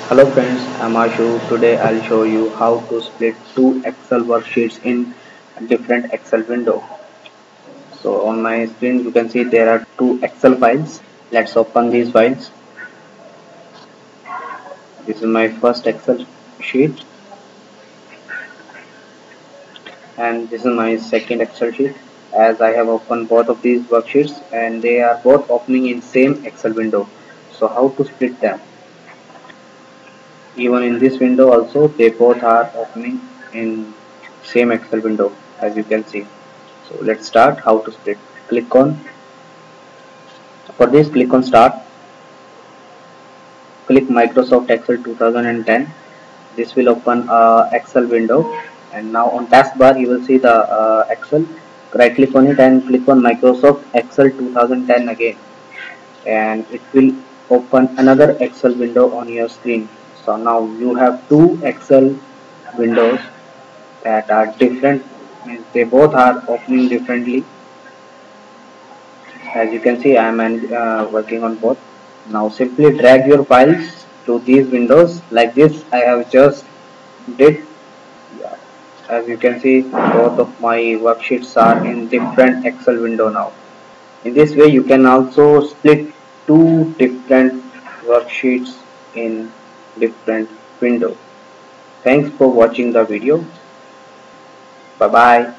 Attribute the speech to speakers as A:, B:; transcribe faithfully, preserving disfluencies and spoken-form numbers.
A: Hello friends, I'm Ashu. Today I'll show you how to split two Excel worksheets in a different Excel window. So on my screen you can see there are two Excel files. Let's open these files. This is my first Excel sheet and this is my second Excel sheet. As I have opened both of these worksheets and they are both opening in same Excel window. So how to split them? Even in this window also they both are opening in same Excel window as you can see. So let's start how to split. Click on for this click on start. Click Microsoft Excel two thousand ten. This will open a Excel window and now on taskbar you will see the uh, Excel. Right click on it and click on Microsoft Excel two thousand ten again and it will open another Excel window on your screen. So now you have two Excel windows that are different, means they both are opening differently. As you can see I am uh, working on both. Now simply drag your files to these windows like this I have just did. As you can see both of my worksheets are in different Excel window now. In this way you can also split two different worksheets in different window. Thanks for watching the video. Bye bye.